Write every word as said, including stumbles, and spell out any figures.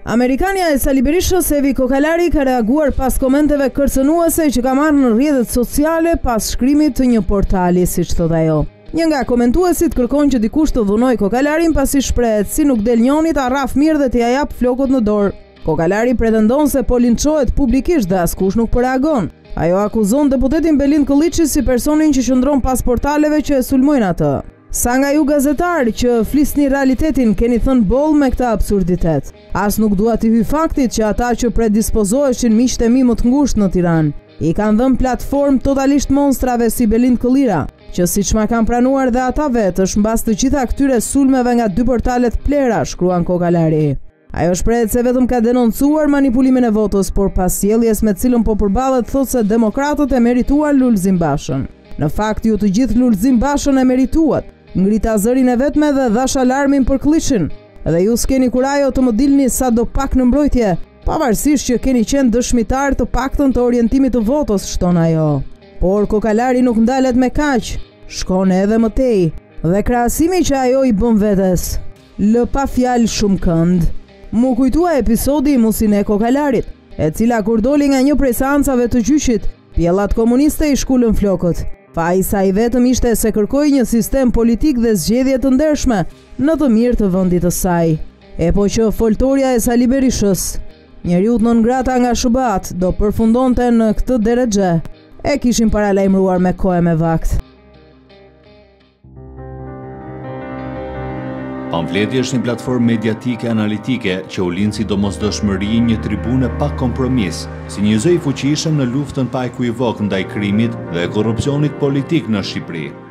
Amerikania e Sali Berishës Evi Kokalari ka reaguar pas komenteve kërcënuese që ka marrë në rrjetet sociale pas shkrimit të një portali, siç thot ajo. Një nga komentuesit kërkon që dikush të dhunoj Kokalarin pasi shprehet si nuk del njonit a rraf mirë dhe t'i jap flokët në dorë. Kokalari pretendon se po linçohet publikisht dhe askush nuk po reagon. Ajo akuzon deputetin Belind Kolliçi si personin që qëndron pas portaleve që e sulmojnë atë. Sa nga ju gazetarë që flisni realitetin keni thënë boll me këta absurditet. As nuk dua t'i hy faktit që ata që predispozoheshin miqtë e mi më të ngushtë në Tiranë i kanë dhënë platformë totalisht monstrave si Belind Kollira, që siç ma kanë pranuar dhe ata vetë është mbas të gjitha këtyre sulmeve nga dy portalet plera, shkruan Kokalari. Ajo shprehet se vetëm ka denoncuar manipulimin e votës, por pas sjelljes me cilën po përballet thotë se demokratët e merituan Lulzim Bashën. Në fakt ju të gjithë Lulzim Bashën e merituat. Ngrita zërin e vetme dhe dhash alarmin për Kolliçin, dhe ju s'keni kurajo të më dilni sa do pak në mbrojtje, pavarësisht që keni qenë dëshmitar të paktën të orientimit të votës, shton ajo. Por Kokalari nuk ndalet me kaq, shkon edhe më tej, dhe krahasimi që ajo i bën vetes, lë pa fjalë shumë kënd. Mu kujtua episodi i Musin e Kokalarit, e cila kur doli nga një prej seancave të gjyqit, pjellat komuniste i shkullën flokët. Faji sa i vetëm ishte se kërkoi një sistem politik dhe zgjedhje të ndershme në të mirë të vendit të saj. E po që foltoria e Sali Berishës, njeriut non grata nga S B A-t, do përfundonte në këtë derexhe, e kishin paralajmëruar me kohë me vakt. Pamfleti është një platformë mediatike analitike që u lind si domosdoshmëri një tribune pa kompromis, si një zë i fuqishëm në luftën pa ekuivok ndaj krimit dhe korrupsionit politik në Shqipëri.